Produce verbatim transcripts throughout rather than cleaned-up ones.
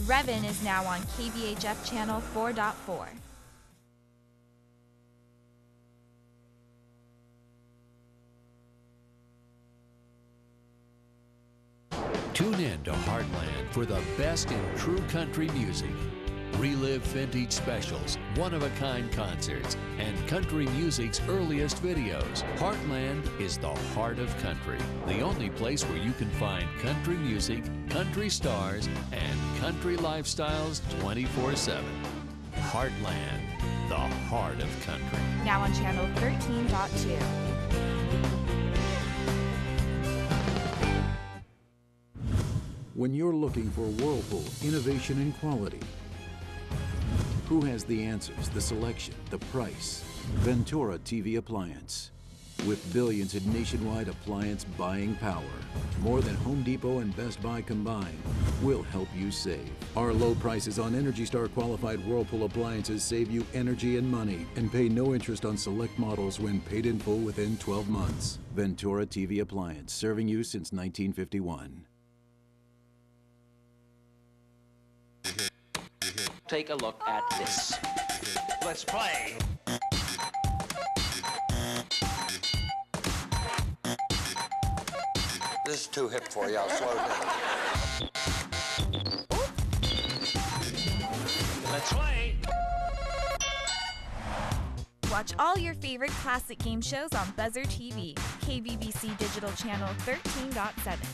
Revan is now on K V H F Channel four point four. Tune in to Heartland for the best in true country music. Relive vintage specials, one-of-a-kind concerts, and country music's earliest videos. Heartland is the heart of country, the only place where you can find country music, country stars, and country lifestyles twenty-four seven. Heartland, the heart of country. Now on Channel thirteen point two. When you're looking for Whirlpool innovation and quality, who has the answers, the selection, the price? Ventura T V Appliance. With billions in nationwide appliance buying power, more than Home Depot and Best Buy combined, we'll help you save. Our low prices on Energy Star qualified Whirlpool appliances save you energy and money, and pay no interest on select models when paid in full within twelve months. Ventura T V Appliance, serving you since nineteen fifty-one. Take a look at this. Let's play. This is too hip for you. I'll slow down. Let's play. Watch all your favorite classic game shows on Buzzer T V, K V B C Digital Channel thirteen point seven.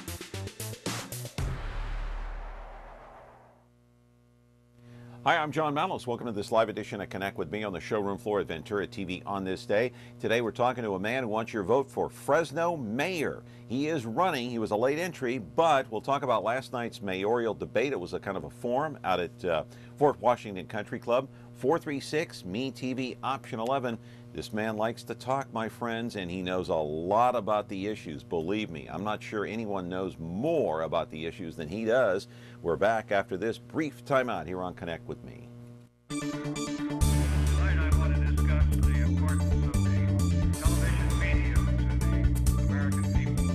Hi, I'm John Manos. Welcome to this live edition of Connect with Me on the showroom floor at Ventura T V on this day. Today we're talking to a man who wants your vote for Fresno mayor. He is running. He was a late entry, but we'll talk about last night's mayoral debate. It was a kind of a forum out at uh, Fort Washington Country Club. four three six, Me T V, option eleven. This man likes to talk, my friends, and he knows a lot about the issues. Believe me, I'm not sure anyone knows more about the issues than he does. We're back after this brief timeout here on Connect with Me. Tonight I want to discuss the importance of the television medium to the American people.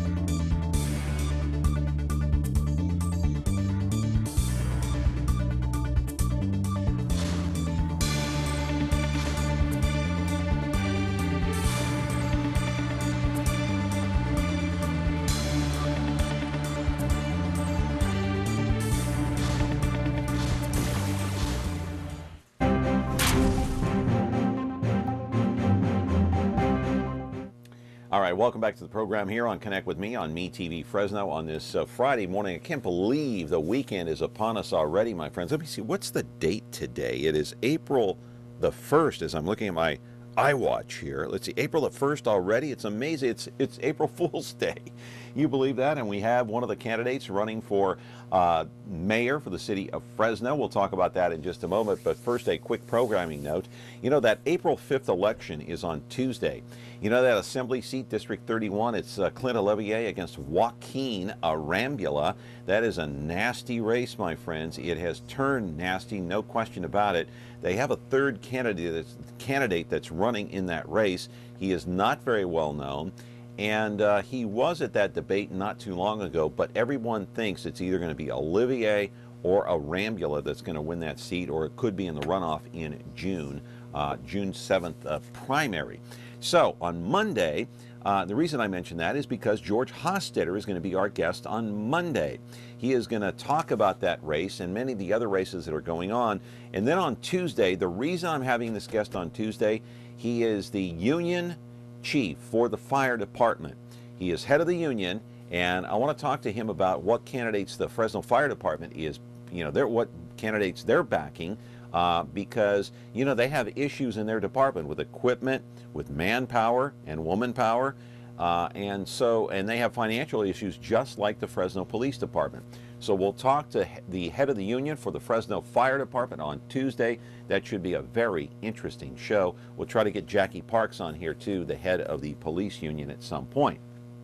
All right, welcome back to the program here on Connect with Me on Me T V Fresno on this uh, Friday morning. I can't believe the weekend is upon us already, my friends. Let me see, what's the date today? It is April the first as I'm looking at my iWatch here. Let's see, April the first already. It's amazing. It's, it's April Fool's Day. You believe that? And we have one of the candidates running for uh, mayor for the city of Fresno. We'll talk about that in just a moment. But first, a quick programming note. You know, that April fifth election is on Tuesday. You know that Assembly seat, District thirty-one, it's uh, Clint Olivier against Joaquin Arambula. That is a nasty race, my friends. It has turned nasty, no question about it. They have a third candidate that's, candidate that's running in that race. He is not very well known. And uh, he was at that debate not too long ago, but everyone thinks it's either going to be Olivier or Arambula that's going to win that seat, or it could be in the runoff in June, uh, June seventh uh, primary. So on Monday, uh, the reason I mention that is because George Hostetter is going to be our guest on Monday. He is going to talk about that race and many of the other races that are going on. And then on Tuesday, the reason I'm having this guest on Tuesday, he is the union chief for the fire department. He is head of the union, and I want to talk to him about what candidates the Fresno Fire Department is, you know, they're, what candidates they're backing, uh, because, you know, they have issues in their department with equipment, with manpower and woman power, uh, and so, and they have financial issues just like the Fresno Police Department. So we'll talk to the head of the union for the Fresno Fire Department on Tuesday. That should be a very interesting show. We'll try to get Jackie Parks on here too, the head of the police union, at some point.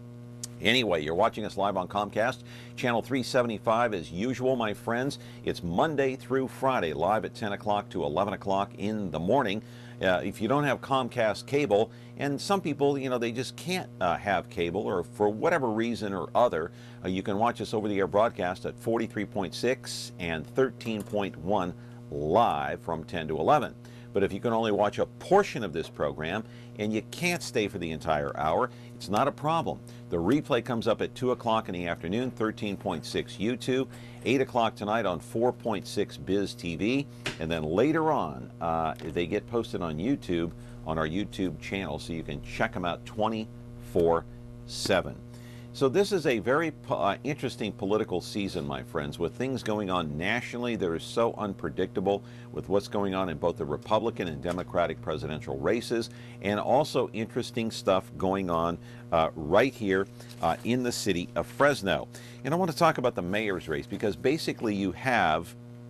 Anyway, you're watching us live on Comcast, channel three seventy-five as usual, my friends. It's Monday through Friday, live at ten o'clock to eleven o'clock in the morning. Uh, if you don't have Comcast cable, and some people, you know, they just can't uh, have cable, or for whatever reason or other, uh, you can watch us over-the-air broadcast at forty-three point six and thirteen point one live from ten to eleven. But if you can only watch a portion of this program and you can't stay for the entire hour, it's not a problem. The replay comes up at two o'clock in the afternoon, thirteen point six YouTube, eight o'clock tonight on four point six Biz T V, and then later on uh, they get posted on YouTube, on our YouTube channel, so you can check them out twenty-four seven. So this is a very uh, interesting political season, my friends, with things going on nationally that are so unpredictable, with what's going on in both the Republican and Democratic presidential races, and also interesting stuff going on uh, right here uh, in the city of Fresno. And I want to talk about the mayor's race, because basically you have,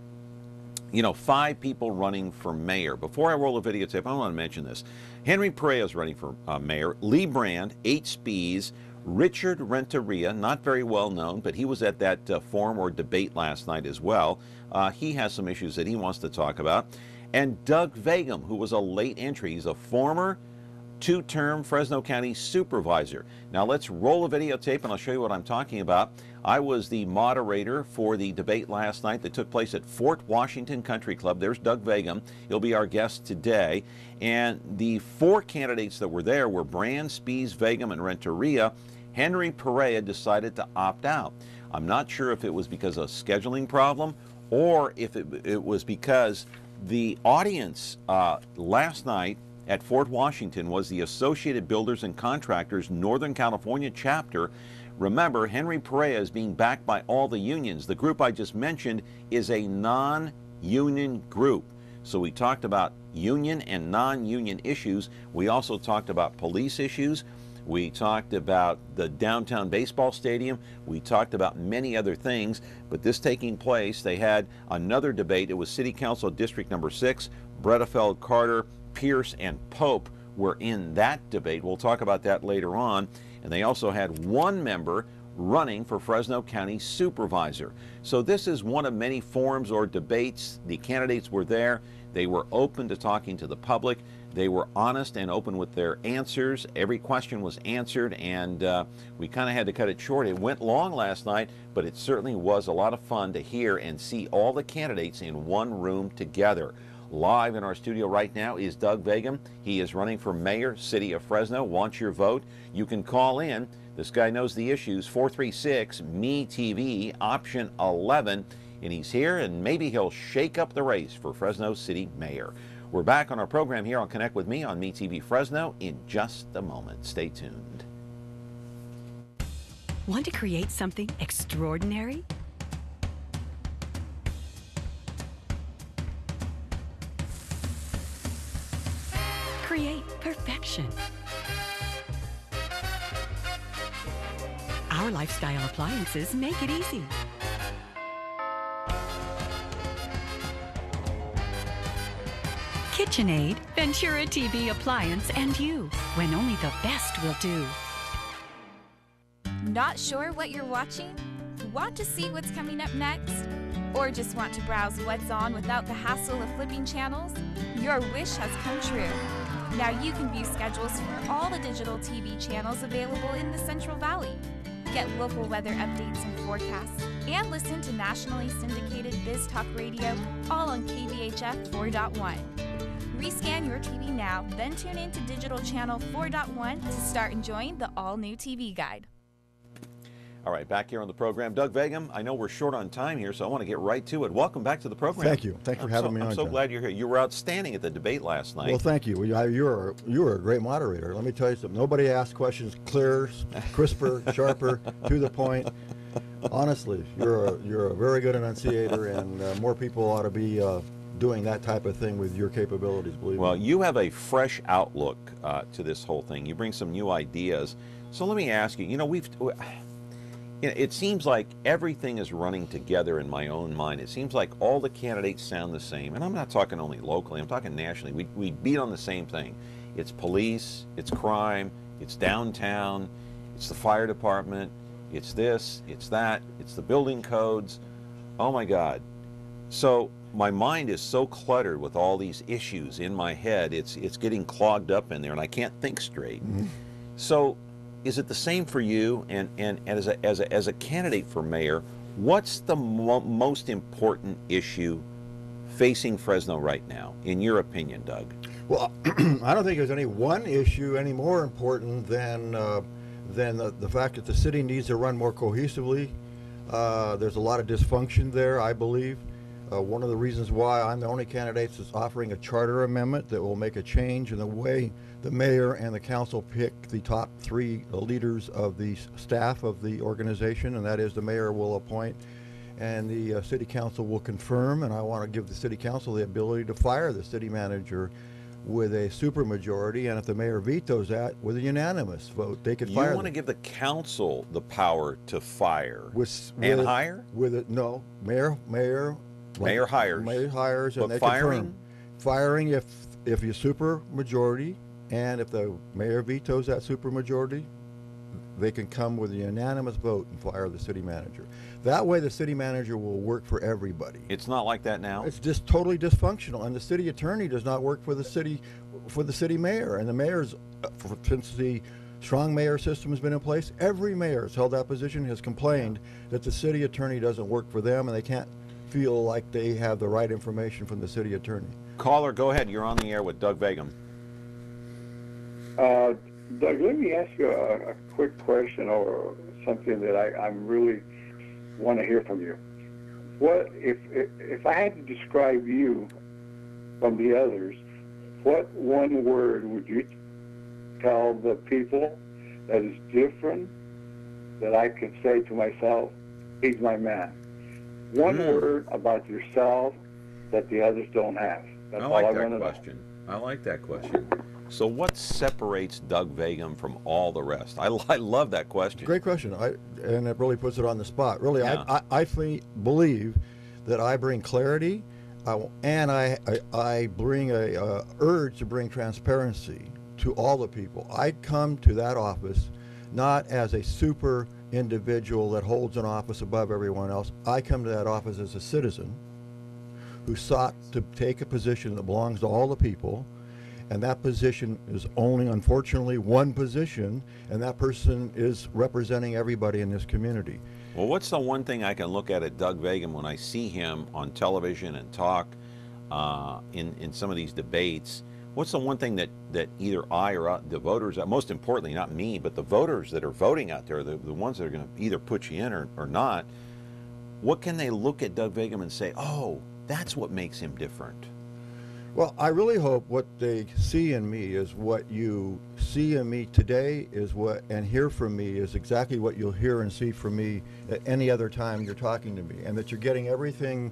you know, five people running for mayor. Before I roll a videotape, I want to mention this. Henry Perea is running for uh, mayor. Lee Brand, H. Spies, Richard Renteria, not very well known, but he was at that uh, forum or debate last night as well. Uh, he has some issues that he wants to talk about. And Doug Vagum, who was a late entry. He's a former two-term Fresno County supervisor. Now let's roll a videotape and I'll show you what I'm talking about. I was the moderator for the debate last night that took place at Fort Washington Country Club. There's Doug Vagum. He'll be our guest today. And the four candidates that were there were Brand, Spies, Vagum, and Renteria. Henry Perea decided to opt out. I'm not sure if it was because of a scheduling problem or if it, it was because the audience uh, last night at Fort Washington was the Associated Builders and Contractors Northern California chapter. Remember, Henry Perea is being backed by all the unions. The group I just mentioned is a non-union group. So we talked about union and non-union issues. We also talked about police issues. We talked about the downtown baseball stadium. We talked about many other things, but this taking place, they had another debate. It was City Council District Number six. Bredefeld, Carter, Pierce, and Pope were in that debate. We'll talk about that later on. And they also had one member running for Fresno County Supervisor. So this is one of many forums or debates. The candidates were there. They were open to talking to the public. They were honest and open with their answers. Every question was answered, and uh, we kind of had to cut it short. It went long last night, but it certainly was a lot of fun to hear and see all the candidates in one room together. Live in our studio right now is Doug Vagum. He is running for mayor, City of Fresno. Want your vote? You can call in. This guy knows the issues. four three six M E T V, option eleven. And he's here, and maybe he'll shake up the race for Fresno City Mayor. We're back on our program here on Connect with Me on Me T V Fresno in just a moment. Stay tuned. Want to create something extraordinary? Create perfection. Our lifestyle appliances make it easy. KitchenAid, Ventura T V appliance, and you, when only the best will do. Not sure what you're watching? Want to see what's coming up next? Or just want to browse what's on without the hassle of flipping channels? Your wish has come true. Now you can view schedules for all the digital T V channels available in the Central Valley. Get local weather updates and forecasts, and listen to nationally syndicated Biz Talk Radio, all on K V H F four point one. Rescan your T V now, then tune in to Digital Channel four point one to start enjoying the all-new T V Guide. All right, back here on the program. Doug Vagum, I know we're short on time here, so I want to get right to it. Welcome back to the program. Thank you. Thanks for I'm having so, me I'm on, so John. glad you're here. You were outstanding at the debate last night. Well, thank you. You you were, you were a great moderator. Let me tell you something. Nobody asked questions clearer, crisper, sharper, to the point. Honestly, you're a, you're a very good enunciator, and uh, more people ought to be uh, doing that type of thing with your capabilities, believe Well, me. you have a fresh outlook uh, to this whole thing. You bring some new ideas. So let me ask you, you know, we've... You know, it seems like everything is running together in my own mind. It seems like all the candidates sound the same. And I'm not talking only locally, I'm talking nationally. We, we beat on the same thing. It's police, it's crime, it's downtown, it's the fire department, it's this, it's that, it's the building codes. Oh my God. So my mind is so cluttered with all these issues in my head, it's it's getting clogged up in there, and I can't think straight. Mm-hmm. So is it the same for you? And, and, and as, a, as, a, as a candidate for mayor, what's the mo most important issue facing Fresno right now, in your opinion, Doug? Well, I don't think there's any one issue any more important than uh, than the, the fact that the city needs to run more cohesively. Uh, there's a lot of dysfunction there, I believe. Uh, one of the reasons why I'm the only candidate is offering a charter amendment that will make a change in the way the mayor and the council pick the top three leaders of the staff of the organization, and that is the mayor will appoint and the uh, city council will confirm, and I want to give the city council the ability to fire the city manager with a supermajority, and if the mayor vetoes that, with a unanimous vote, they could You fire want to them. give the council the power to fire With, and with- hire? With it, no, mayor, mayor. Mayor hires. Mayor hires, and But they firing? confirm. Firing if if you super majority, and if the mayor vetoes that super majority, they can come with a unanimous vote and fire the city manager. That way, the city manager will work for everybody. It's not like that now? It's just totally dysfunctional, and the city attorney does not work for the city, for the city mayor. And the mayor's, uh, for, since the strong mayor system has been in place, every mayor has held that position, has complained that the city attorney doesn't work for them, and they can't feel like they have the right information from the city attorney. Caller, go ahead. You're on the air with Doug Vagum. Uh, Doug, let me ask you a, a quick question or something that I, I really want to hear from you. What if, if if I had to describe you from the others, what one word would you tell the people that is different that I can say to myself, he's my man? One Mm. word about yourself that the others don't have. That's I all like I that want to know. question. I like that question. So what separates Doug Vagum from all the rest? I, I love that question. Great question, I, and it really puts it on the spot. Really, Yeah. I, I, I fe- believe that I bring clarity, I, and I, I, I bring a uh, urge to bring transparency to all the people. I come to that office not as a super individual that holds an office above everyone else. I come to that office as a citizen who sought to take a position that belongs to all the people, and that position is only, unfortunately, one position, and that person is representing everybody in this community. Well, what's the one thing I can look at at Doug Vagum when I see him on television and talk uh, in, in some of these debates? What's the one thing that, that either I or uh, the voters, uh, most importantly, not me, but the voters that are voting out there, the, the ones that are going to either put you in or, or not, what can they look at Doug Vagum and say, oh, that's what makes him different? Well, I really hope what they see in me is what you see in me today is what, and hear from me is exactly what you'll hear and see from me at any other time you're talking to me, and that you're getting everything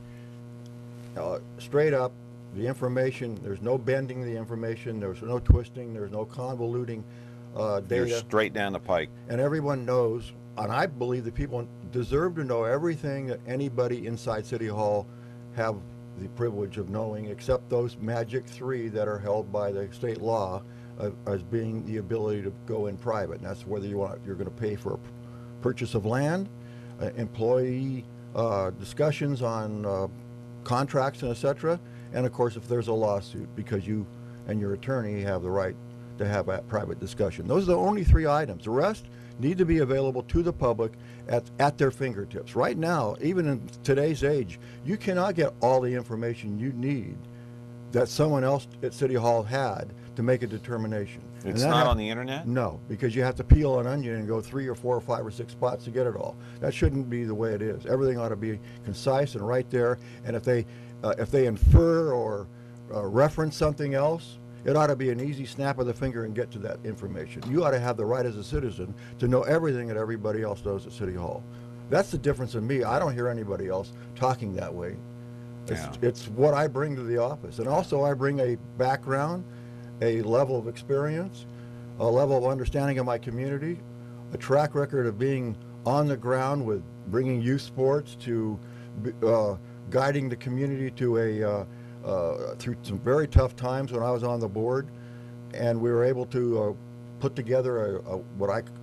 uh, straight up, the information, there's no bending the information, there's no twisting, there's no convoluting uh, You're data. straight down the pike. And everyone knows, and I believe that people deserve to know everything that anybody inside City Hall have the privilege of knowing, except those magic three that are held by the state law uh, as being the ability to go in private. And that's whether you want, you're going to pay for a p- purchase of land, uh, employee uh, discussions on uh, contracts and et cetera. And of course, if there's a lawsuit, because you and your attorney have the right to have a private discussion. Those are the only three items. The rest need to be available to the public at, at their fingertips. Right now, even in today's age, you cannot get all the information you need that someone else at City Hall had to make a determination. And It's that not ha- on the internet? No, because you have to peel an onion and go three or four or five or six spots to get it all. That shouldn't be the way it is. Everything ought to be concise and right there. And if they uh, if they infer or uh, reference something else, it ought to be an easy snap of the finger and get to that information. You ought to have the right as a citizen to know everything that everybody else knows at City Hall. That's the difference in me. I don't hear anybody else talking that way. It's, Yeah. it's what I bring to the office. And also I bring a background, a level of experience, a level of understanding of my community, a track record of being on the ground with bringing youth sports to uh, guiding the community to a uh, uh, through some very tough times when I was on the board, and we were able to uh, put together a, a, what I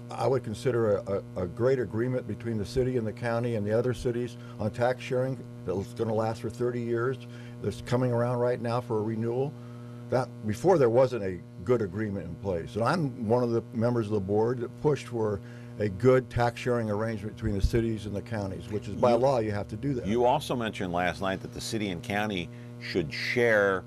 I would consider a, a, a great agreement between the city and the county and the other cities on tax sharing that's going to last for thirty years. That's coming around right now for a renewal. That before there wasn't a good agreement in place, and I'm one of the members of the board that pushed for a good tax sharing arrangement between the cities and the counties, which is by You- law you have to do that. You also mentioned last night that the city and county should share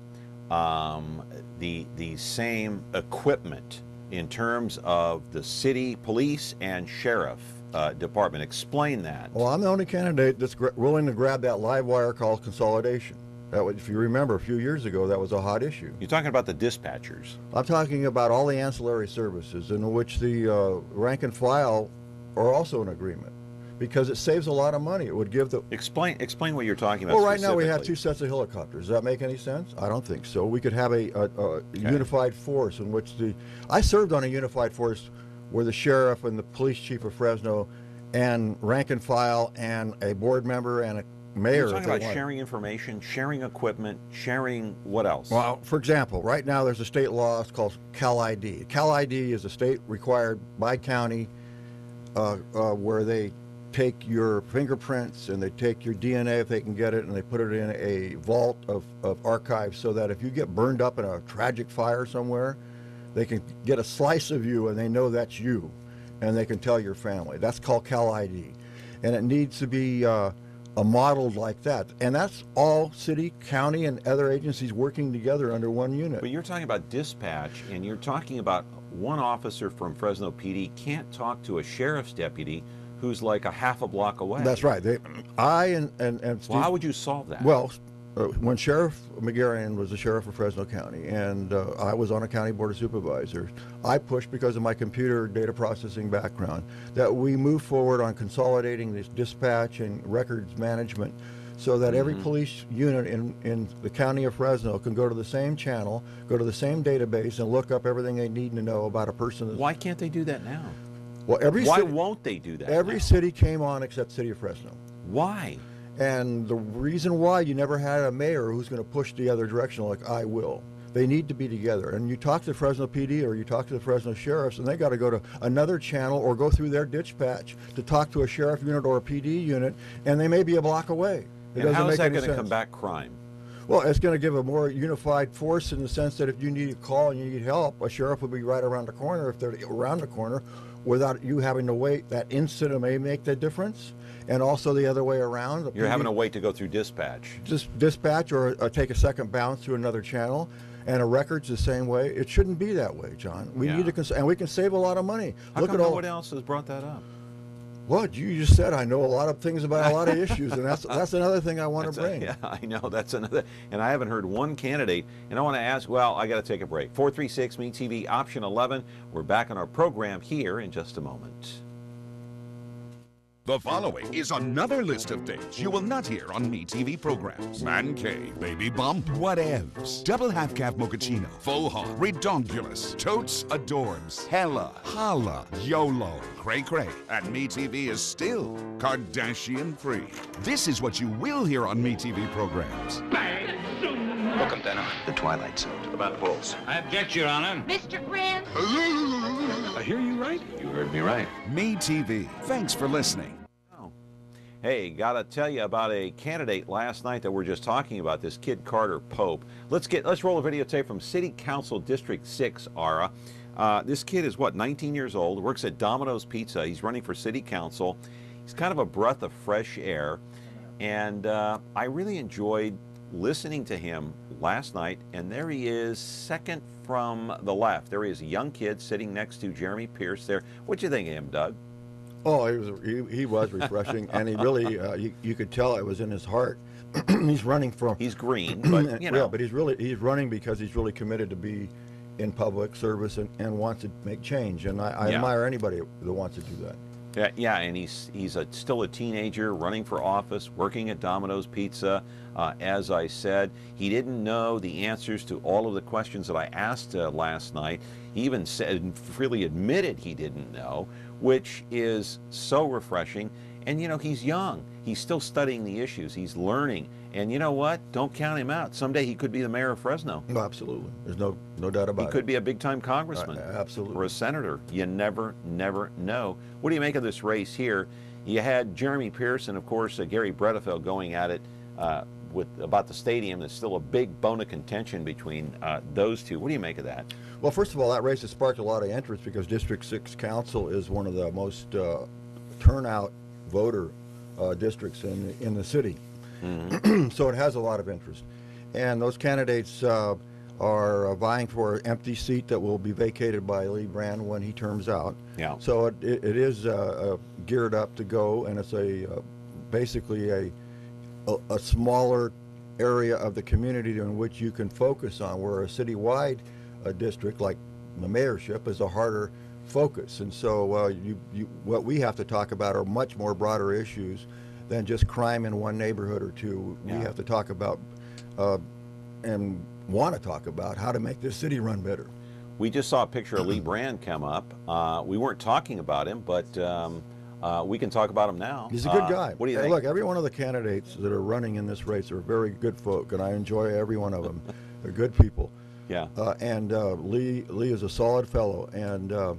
um, the the same equipment in terms of the city police and sheriff uh, department. Explain that. Well, I'm the only candidate that's gr- willing to grab that live wire called consolidation. That was, if you remember, a few years ago, that was a hot issue. You're talking about the dispatchers. I'm talking about all the ancillary services in which the uh, rank and file are also in agreement, because it saves a lot of money. It would give the... Explain explain what you're talking about Well, right now we have specifically. two sets of helicopters. Does that make any sense? I don't think so. We could have a, a, a unified force in which the... I served on a unified force where the sheriff and the police chief of Fresno and rank and file and a board member and a mayor... You're if talking they about want. sharing information, sharing equipment, sharing what else? Well, for example, right now there's a state law, it's called Cal I D. Cal I D is a state required by county uh, uh, where they take your fingerprints and they take your D N A if they can get it, and they put it in a vault of, of archives so that if you get burned up in a tragic fire somewhere, they can get a slice of you and they know that's you, and they can tell your family. That's called Cal I D. And it needs to be uh, a model like that. And that's all city, county, and other agencies working together under one unit. But you're talking about dispatch, and you're talking about one officer from Fresno P D can't talk to a sheriff's deputy who's like a half a block away. That's right. They, I and, and, and Steve, Well, how would you solve that? Well, uh, when Sheriff McGarrian was the sheriff of Fresno County, and uh, I was on a county board of supervisors, I pushed, because of my computer data processing background, that we move forward on consolidating this dispatch and records management so that every Mhm. police unit in, in the county of Fresno can go to the same channel, go to the same database, and look up everything they need to know about a person. That's, Why can't they do that now? well, every Why city, won't they do that every now? city came on except City of Fresno. Why? And the reason why you never had a mayor who's going to push the other direction like I will. They need to be together. And you talk to Fresno P D or you talk to the Fresno sheriffs, and they got to go to another channel or go through their dispatch to talk to a sheriff unit or a P D unit, and they may be a block away. It And doesn't how is make that any going to sense. combat crime? Well, it's going to give a more unified force in the sense that if you need a call and you need help, a sheriff will be right around the corner if they're around the corner without you having to wait. That instant may make the difference. And also the other way around. the You're P D having to wait to go through dispatch. Just dispatch or uh, take a second bounce to another channel, and a record's the same way. It shouldn't be that way, John. We Yeah. need to, cons- and we can save a lot of money. How Look come at all. no one else has brought that up? What you just said. I know a lot of things about a lot of issues, and that's that's another thing I want to That's a- bring. yeah, I know. That's another. And I haven't heard one candidate. And I want to ask, well, I got to take a break. four three six Me T V, option eleven. We're back on our program here in just a moment. The following is another list of things you will not hear on Me T V programs. Man cave, baby bump, whatevs, double half calf mochaccino, faux hog, redonkulous, totes adorbs, hella, holla, YOLO, cray cray, and Me T V is still Kardashian free. This is what you will hear on Me T V programs. Welcome, Denham. The Twilight Zone. About Bulls. I object, Your Honor. Mister Grant. I hear you right. You heard me right. Me T V. Thanks for listening. Hey, gotta tell you about a candidate last night that we're just talking about, this kid Carter Pope. Let's get let's roll a videotape from City Council District six, Ara. Uh, this kid is what, nineteen years old, works at Domino's Pizza. He's running for City Council. He's kind of a breath of fresh air, and uh, I really enjoyed listening to him last night. And there he is, second from the left. There he is, a young kid sitting next to Jeremy Pierce there. What'd you think of him, Doug? Oh, he was he, he was refreshing, and he really uh, you, you could tell it was in his heart. He's running from. He's green, but you know. Yeah, but he's really he's running because he's really committed to be in public service and, and wants to make change. And I, I Yeah. admire anybody that wants to do that. Yeah, yeah, and he's he's a, still a teenager, running for office, working at Domino's Pizza. Uh, as I said, he didn't know the answers to all of the questions that I asked uh, last night. He even said, freely admitted he didn't know, which is so refreshing. And you know, he's young. He's still studying the issues. He's learning, And you know what? Don't count him out. Someday he could be the mayor of Fresno. No, absolutely. There's no no doubt about He it. could be a big-time congressman. Uh, absolutely. Or a senator. You never, never know. What do you make of this race here? You had Jeremy Pearson, of course, uh, Gary Bredefeld going at it uh, with about the stadium. There's still a big bone of contention between uh, those two. What do you make of that? Well, first of all, that race has sparked a lot of interest because District six Council is one of the most uh, turnout voter uh, districts in, in the city. Mm-hmm. So it has a lot of interest. And those candidates uh, are uh, vying for an empty seat that will be vacated by Lee Brand when he terms out. Yeah. So it, it, it is uh, uh, geared up to go, and it's a uh, basically a, a a smaller area of the community in which you can focus on, where a citywide uh, district like the mayorship is a harder focus. And so uh, you, you, what we have to talk about are much more broader issues than just crime in one neighborhood or two. Yeah. We have to talk about uh, and want to talk about how to make this city run better. We just saw a picture of Lee Brand come up. Uh, we weren't talking about him, but um, uh, we can talk about him now. He's a good uh, guy. What do you hey, think? Look, every one of the candidates that are running in this race are very good folk, and I enjoy every one of them. They're good people. Yeah. Uh, and uh, Lee Lee is a solid fellow, and uh,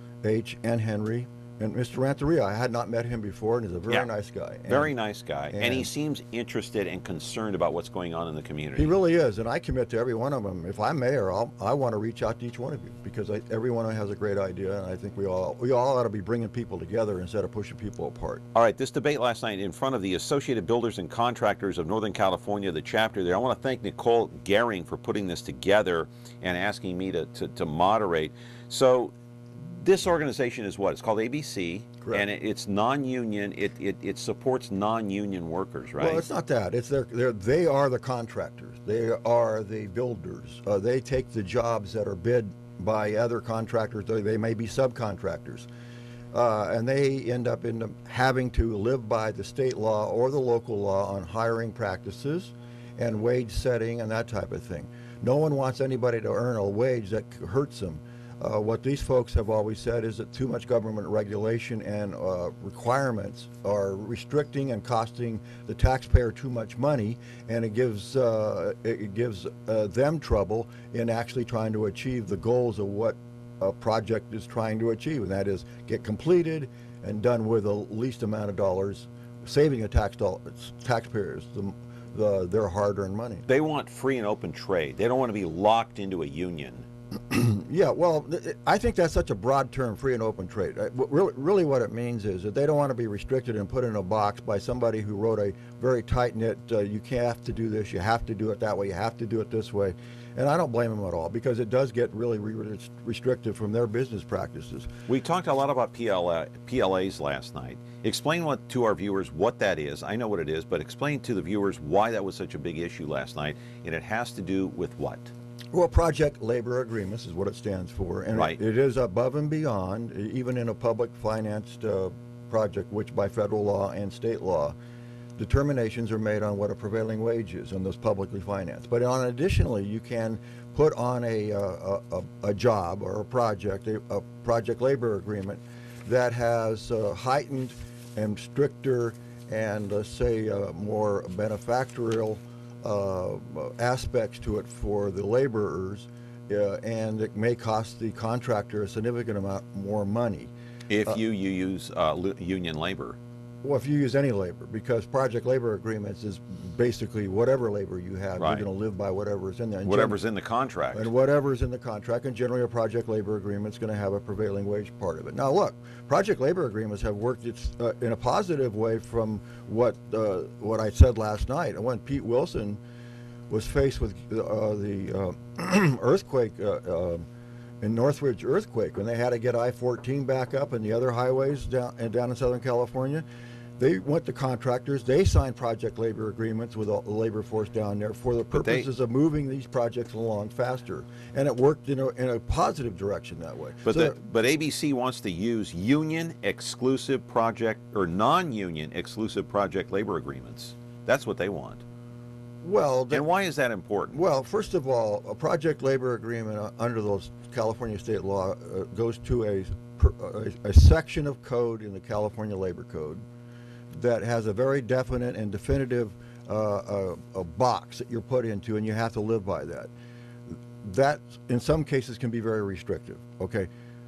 H and Henry. And Mister Ranteria, I had not met him before, and he's a very yeah. nice guy. And, very nice guy. And, and he seems interested and concerned about what's going on in the community. He really is, and I commit to every one of them. If I'm mayor, I'll, I want to reach out to each one of you because I, everyone has a great idea, and I think we all we all ought to be bringing people together instead of pushing people apart. All right, this debate last night in front of the Associated Builders and Contractors of Northern California, the chapter there. I want to thank Nicole Gehring for putting this together and asking me to, to, to moderate. So this organization is what? It's called A B C. Correct. And it, it's non-union. It, it it supports non-union workers, right? Well, it's not that. It's their, they're, they are the contractors. They are the builders. Uh, they take the jobs that are bid by other contractors. They, they may be subcontractors. Uh, and they end up in the, having to live by the state law or the local law on hiring practices and wage setting and that type of thing. No one wants anybody to earn a wage that hurts them. Uh, what these folks have always said is that too much government regulation and uh, requirements are restricting and costing the taxpayer too much money, and it gives uh, it gives uh, them trouble in actually trying to achieve the goals of what a project is trying to achieve, and that is get completed and done with the least amount of dollars, saving the tax dollars, taxpayers the, the their hard-earned money. They want free and open trade. They don't want to be locked into a union. Yeah, well, I think that's such a broad term, free and open trade. Really, really what it means is that they don't want to be restricted and put in a box by somebody who wrote a very tight-knit, uh, you can't have to do this, you have to do it that way, you have to do it this way. And I don't blame them at all, because it does get really re restrictive from their business practices. We talked a lot about P L A, P L As last night. Explain what, to our viewers what that is. I know what it is, but explain to the viewers why that was such a big issue last night, and it has to do with what? Well, project labor agreements is what it stands for, and right. it, it is above and beyond, even in a public financed uh, project, which by federal law and state law, determinations are made on what a prevailing wage is on those publicly financed. But on additionally, you can put on a, a, a, a job or a project, a, a project labor agreement that has uh, heightened and stricter and, let's say, uh, more benefactorial Uh, aspects to it for the laborers, uh, and it may cost the contractor a significant amount more money. If uh, you, you use uh, union labor. Well, if you use any labor, because project labor agreements is basically whatever labor you have, right. you're going to live by whatever's in there. And whatever's in the contract. And whatever's in the contract, and generally a project labor agreement is going to have a prevailing wage part of it. Now look, project labor agreements have worked it's, uh, in a positive way from what uh, what I said last night. And when Pete Wilson was faced with uh, the uh, earthquake, uh, uh, in Northridge earthquake, when they had to get I fourteen back up and the other highways down, and down in Southern California, they went to contractors. They signed project labor agreements with the labor force down there for the purposes they, of moving these projects along faster, and it worked in a, in a positive direction that way. But so the, but A B C wants to use union exclusive project or non-union exclusive project labor agreements. That's what they want. Well, and why is that important? Well, first of all, a project labor agreement uh, under those California state law uh, goes to a, a a section of code in the California Labor Code that has a very definite and definitive uh, a, a box that you're put into, and you have to live by that. That, in some cases, can be very restrictive. Okay,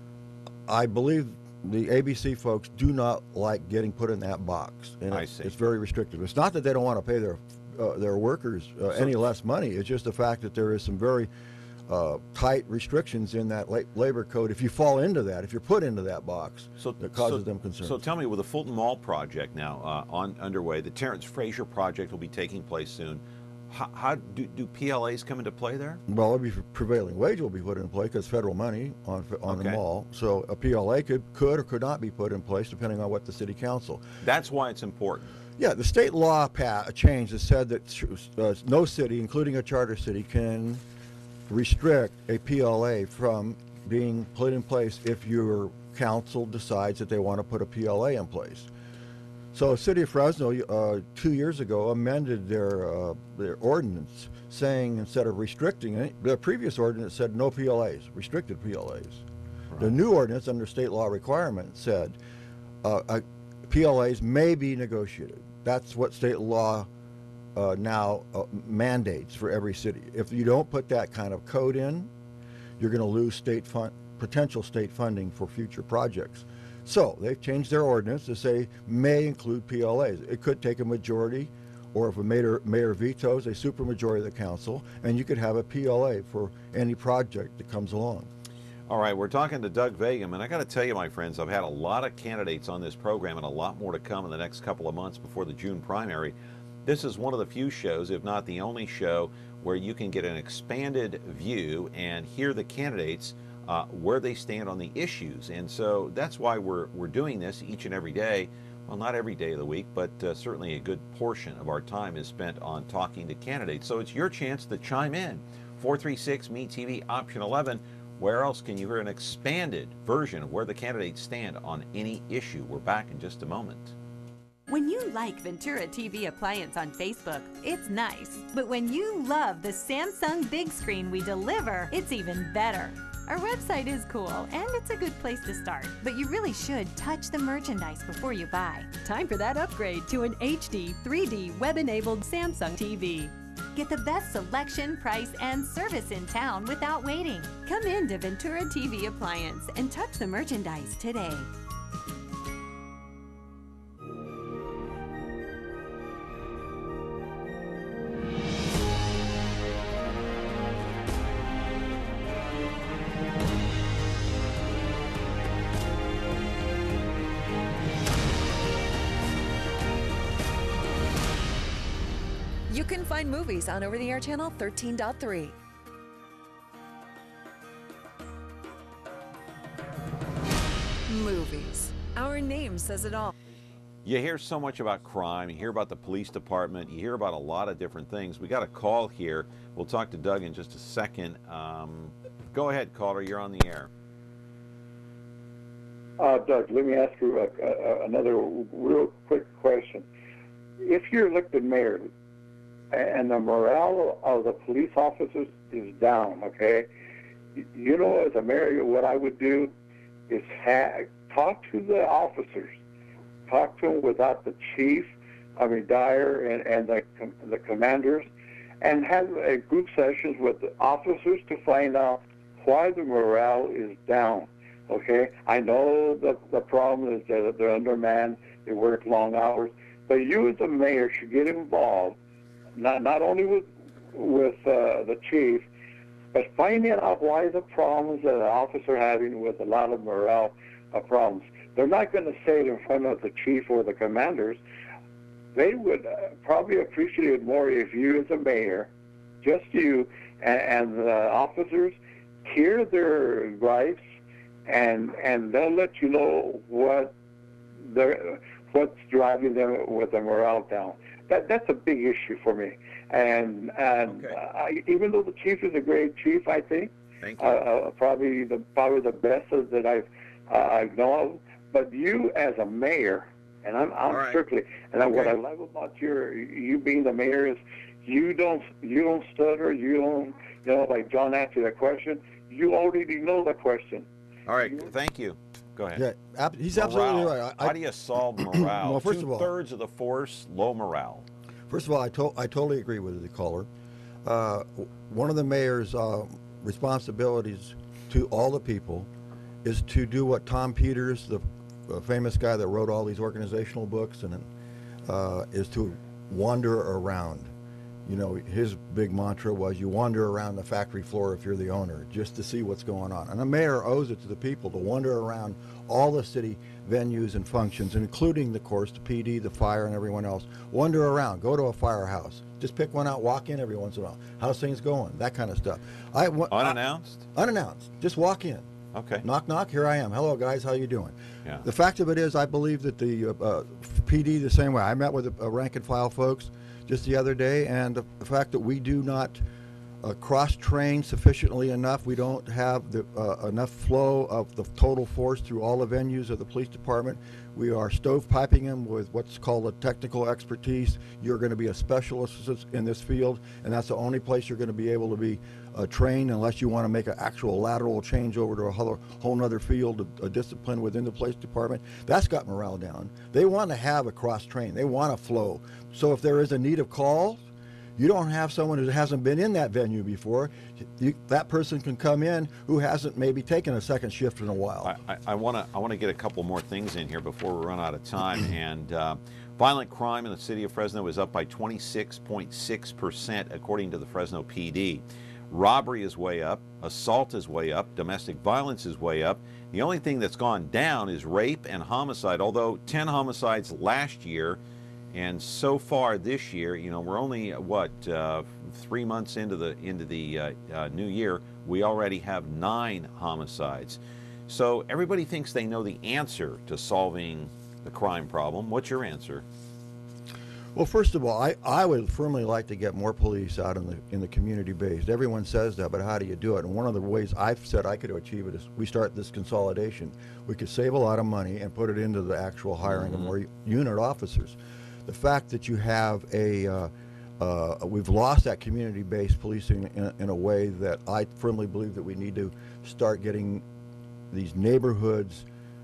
I believe the A B C folks do not like getting put in that box, and I it's, see. it's very restrictive. It's not that they don't want to pay their uh, their workers uh, So- any less money. It's just the fact that there is some very uh, tight restrictions in that la- labor code. If you fall into that, if you're put into that box, So that causes so, them concern. So tell me, with the Fulton Mall project now uh, on underway, the Terrence Fraser project will be taking place soon. How, how do, do P L As come into play there? Well, it'll be prevailing wage will be put in play because federal money on on Okay. the mall. So a P L A could could or could not be put in place depending on what the city council. That's why it's important. Yeah, the state law pa- change has said that uh, no city, including a charter city, can restrict a P L A from being put in place if your council decides that they want to put a P L A in place. So, the city of Fresno uh, two years ago amended their uh, their ordinance, saying instead of restricting it, the previous ordinance said no P L As, restricted P L As. Right. The new ordinance under state law requirement said uh, uh, P L As may be negotiated. That's what state law uh, now uh, mandates for every city. If you don't put that kind of code in, you're going to lose state fund, potential state funding for future projects. So they've changed their ordinance to say may include P L As. It could take a majority, or if a mayor, mayor vetoes, a supermajority of the council, and you could have a P L A for any project that comes along. All right, we're talking to Doug Vagum, and I got to tell you, my friends, I've had a lot of candidates on this program and a lot more to come in the next couple of months before the June primary. This is one of the few shows, if not the only show, where you can get an expanded view and hear the candidates Uh, where they stand on the issues. And so that's why we're, we're doing this each and every day. Well, not every day of the week, but uh, certainly a good portion of our time is spent on talking to candidates. So it's your chance to chime in. four three six M E T V option eleven. Where else can you hear an expanded version of where the candidates stand on any issue? We're back in just a moment. When you like Ventura T V Appliance on Facebook, it's nice. But when you love the Samsung big screen we deliver, it's even better. Our website is cool, and it's a good place to start. But you really should touch the merchandise before you buy. Time for that upgrade to an H D, three D, web-enabled Samsung T V. Get the best selection, price, and service in town without waiting. Come in to Ventura T V Appliance and touch the merchandise today. You can find movies on over-the-air channel thirteen point three. Movies. Our name says it all. You hear so much about crime, you hear about the police department, you hear about a lot of different things. We got a call here. We'll talk to Doug in just a second. Um, go ahead, caller, you're on the air. Uh, Doug, let me ask you a, a, another real quick question. If you're elected mayor and the morale of the police officers is down, okay, you know, as a mayor, what I would do is ha- talk to the officers, talk to them without the chief, I mean Dyer and, and the, com- the commanders, and have a group sessions with the officers to find out why the morale is down. Okay, I know the the problem is that they're undermanned, they work long hours, but you as the mayor should get involved, not not only with with uh, the chief, but finding out why the problems that the officers are having with a lot of morale uh, problems. They're not going to say it in front of the chief or the commanders. They would uh, probably appreciate it more if you as a mayor, just you and, and the officers, hear their gripes, and and they'll let you know what they're, what's driving them with the morale down. That that's a big issue for me. And and Okay. uh, I, even though the chief is a great chief, I think Thank you. uh, uh, probably the probably the best that I've uh, I've known of. But you as a mayor, and I'm I'm All right. strictly, and I what I Okay. love about your you being the mayor is you don't you don't stutter, you don't you know like John asked you that question, you already know the question. All right, thank you. Go ahead. Yeah, ab- he's Morale. absolutely right. I, How do you solve morale? Well, first of all- Two-thirds of the force, low morale. First of all, I, to I totally agree with the caller. Uh, one of the mayor's uh, responsibilities to all the people is to do what Tom Peters, the uh, famous guy that wrote all these organizational books, and uh, is to wander around. You know, his big mantra was you wander around the factory floor if you're the owner, just to see what's going on. And the mayor owes it to the people to wander around all the city venues and functions, including, of course, the P D, the fire, and everyone else. Wander around, go to a firehouse. Just pick one out, walk in every once in a while. How's things going? That kind of stuff. I, Unannounced? I, unannounced. Just walk in. Okay. Knock, knock, here I am. Hello, guys, how you doing? Yeah. The fact of it is, I believe that the uh, uh, P D the same way. I met with the uh, rank and file folks just the other day, and the, the fact that we do not uh, cross-train sufficiently enough, we don't have the, uh, enough flow of the total force through all the venues of the police department. We are stovepiping them with what's called a technical expertise. You're going to be a specialist in this field, and that's the only place you're going to be able to be uh, trained unless you want to make an actual lateral change over to a whole, whole other field of uh, discipline within the police department. That's got morale down. They want to have a cross-train. They want to flow. So if there is a need of calls, you don't have someone who hasn't been in that venue before. You, that person can come in who hasn't maybe taken a second shift in a while. I want to I want to get a couple more things in here before we run out of time. and uh, violent crime in the city of Fresno is up by twenty-six point six percent according to the Fresno P D. Robbery is way up, assault is way up, domestic violence is way up. The only thing that's gone down is rape and homicide, although ten homicides last year. And so far this year, you know, we're only what uh, three months into the into the uh, uh, new year. We already have nine homicides. So everybody thinks they know the answer to solving the crime problem. What's your answer? Well, first of all, I, I would firmly like to get more police out in the in the community based. Everyone says that, but how do you do it? And one of the ways I've said I could achieve it is we start this consolidation. We could save a lot of money and put it into the actual hiring mm-hmm. of more unit officers. The fact that you have a, uh, uh, we've lost that community-based policing in, in a way that I firmly believe that we need to start getting these neighborhoods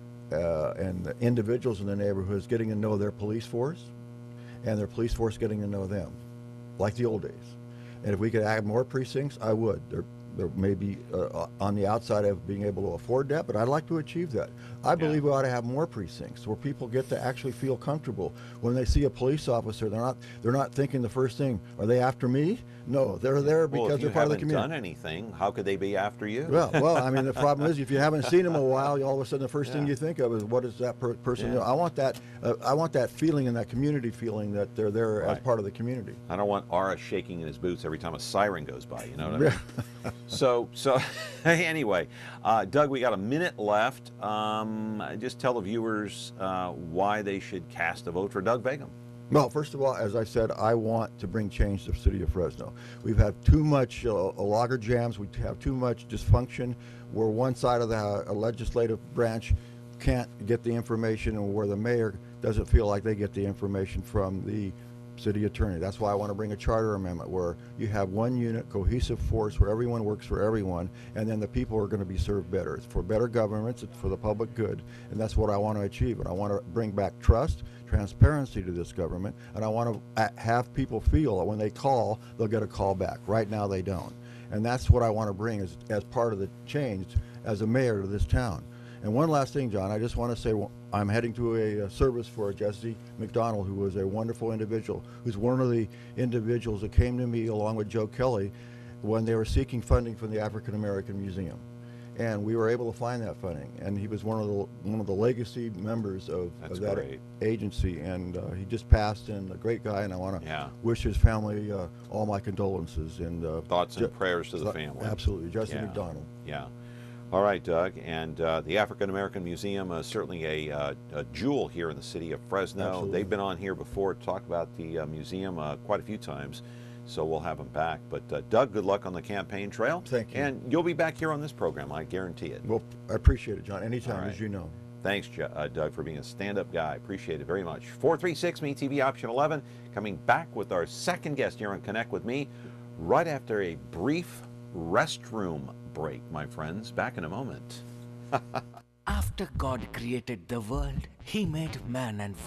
uh, and the individuals in the neighborhoods getting to know their police force, and their police force getting to know them, like the old days. And if we could add more precincts, I would. There, there may be uh, on the outside of being able to afford that, but I'd like to achieve that. I believe yeah. we ought to have more precincts where people get to actually feel comfortable when they see a police officer. They're not they're not thinking the first thing, are they after me? No, they're there because well, they're part of the community. If you haven't done anything, how could they be after you? Well, well, I mean, the problem is if you haven't seen them a while, all of a sudden the first yeah. thing you think of is what is that per person yeah. do? I want that uh, I want that feeling and that community feeling that they're there right. as part of the community. I don't want Ara shaking in his boots every time a siren goes by. You know what I mean? so so anyway, uh, Doug, we got a minute left. Um, just tell the viewers uh, why they should cast a vote for Doug Begum. Well, first of all, as I said, I want to bring change to the city of Fresno. We've had too much uh, logger jams. We have too much dysfunction where one side of the uh, legislative branch can't get the information and where the mayor doesn't feel like they get the information from the city attorney. That's why I want to bring a charter amendment where you have one unit, cohesive force where everyone works for everyone, and then the people are going to be served better. It's for better governance, it's for the public good, and that's what I want to achieve. And I want to bring back trust, transparency to this government, and I want to have people feel that when they call, they'll get a call back. Right now they don't. And that's what I want to bring as, as part of the change as a mayor to this town. And one last thing, John, I just want to say well, I'm heading to a, a service for Jesse McDonald, who was a wonderful individual, who's one of the individuals that came to me along with Joe Kelly when they were seeking funding from the African American Museum. And we were able to find that funding. And he was one of the one of the legacy members of, of that great. agency. And uh, he just passed, and a great guy. And I want to yeah. wish his family uh, all my condolences and uh, thoughts and prayers to the family. Absolutely, Jesse yeah. McDonald. Yeah. All right, Doug, and uh, the African American Museum is certainly a, uh, a jewel here in the city of Fresno. Absolutely. They've been on here before to talk about the uh, museum uh, quite a few times, so we'll have them back. But uh, Doug, good luck on the campaign trail. Thank you. And you'll be back here on this program, I guarantee it. Well, I appreciate it, John. Anytime, right. as you know. Thanks, uh, Doug, for being a stand-up guy. Appreciate it very much. four three six Me T V option eleven, coming back with our second guest here on Connect with Me, right after a brief restroom break, my friends. Back in a moment. After God created the world, He made man and woman.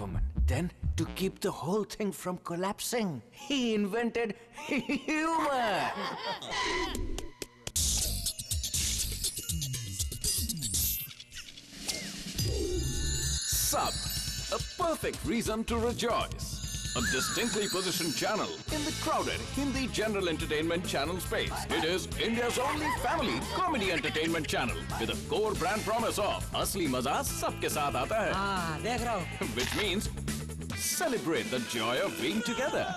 Then, to keep the whole thing from collapsing, he invented humor. Sub, a perfect reason to rejoice. A distinctly positioned channel in the crowded Hindi general entertainment channel space. It is India's only family comedy entertainment channel with a core brand promise of असली मजा सबके साथ आता है. हाँ, देख रहा हूँ. Which means celebrate the joy of being together.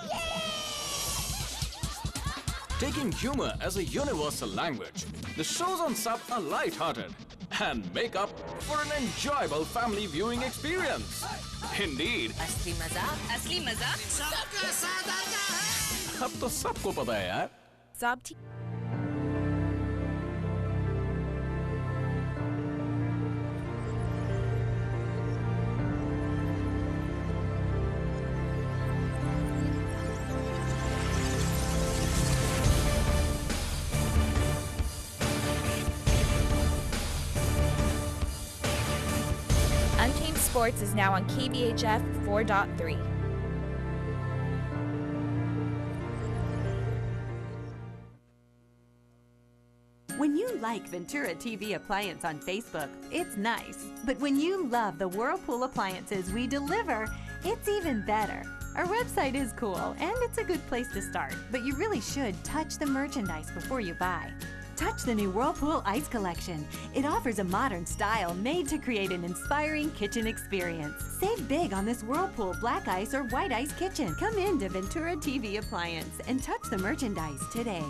Taking humor as a universal language, the shows on Sub are light-hearted and make up for an enjoyable family viewing experience. Indeed. असली मजा, असली मजा सबका साथ आता है. अब तो सबको पता है यार. Sub T- Untamed Sports is now on K B H F four point three. When you like Ventura T V Appliance on Facebook, it's nice. But when you love the Whirlpool appliances we deliver, it's even better. Our website is cool, and it's a good place to start. But you really should touch the merchandise before you buy. Touch the new Whirlpool Ice Collection. It offers a modern style made to create an inspiring kitchen experience. Save big on this Whirlpool Black Ice or White Ice kitchen. Come in to Ventura T V Appliance and touch the merchandise today.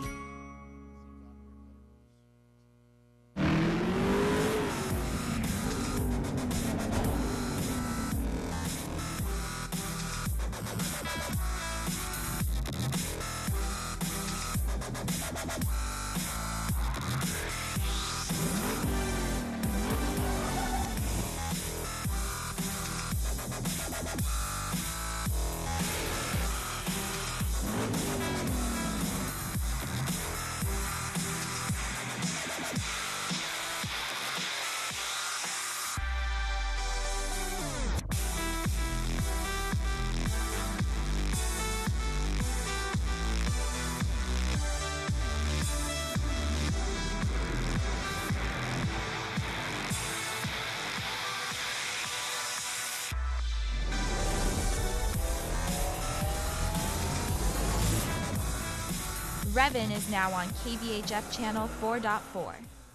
Revan is now on K B H F channel four point four.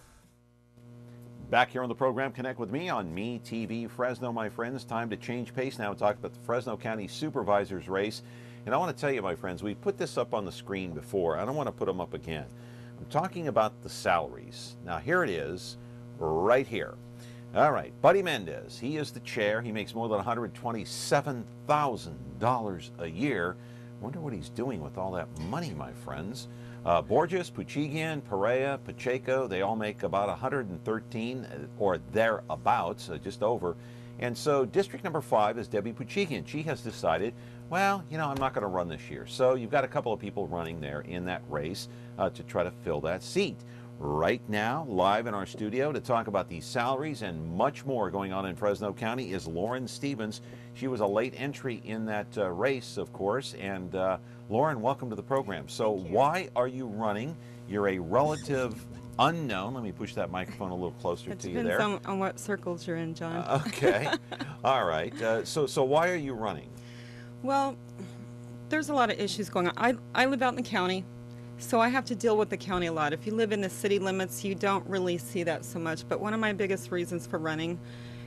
Back here on the program, connect with me on Me T V Fresno, my friends. Time to change pace now and talk about the Fresno County Supervisors race. And I want to tell you, my friends, we put this up on the screen before. I don't want to put them up again. I'm talking about the salaries. Now, here it is, right here. All right, Buddy Mendez, he is the chair. He makes more than one hundred twenty-seven thousand dollars a year. Wonder what he's doing with all that money, my friends. Uh, Borges, Puchigian, Perea, Pacheco, they all make about one hundred thirteen or thereabouts, uh, just over. And so district number five is Debbie Puchigian. She has decided, well, you know, I'm not going to run this year. So you've got a couple of people running there in that race uh, to try to fill that seat. Right now, live in our studio to talk about these salaries and much more going on in Fresno County is Lauren Stevens. She was a late entry in that uh, race, of course. And uh, Lauren, welcome to the program. So why are you running? You're a relative unknown. Let me push that microphone a little closer it to you there. Depends on, on what circles you're in, John. Uh, okay. All right. Uh, so, so why are you running? Well, there's a lot of issues going on. I, I live out in the county. So I have to deal with the county a lot. If you live in the city limits, you don't really see that so much. But one of my biggest reasons for running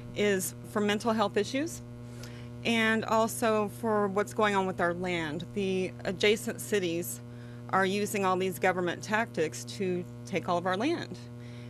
is for mental health issues and also for what's going on with our land. The adjacent cities are using all these government tactics to take all of our land.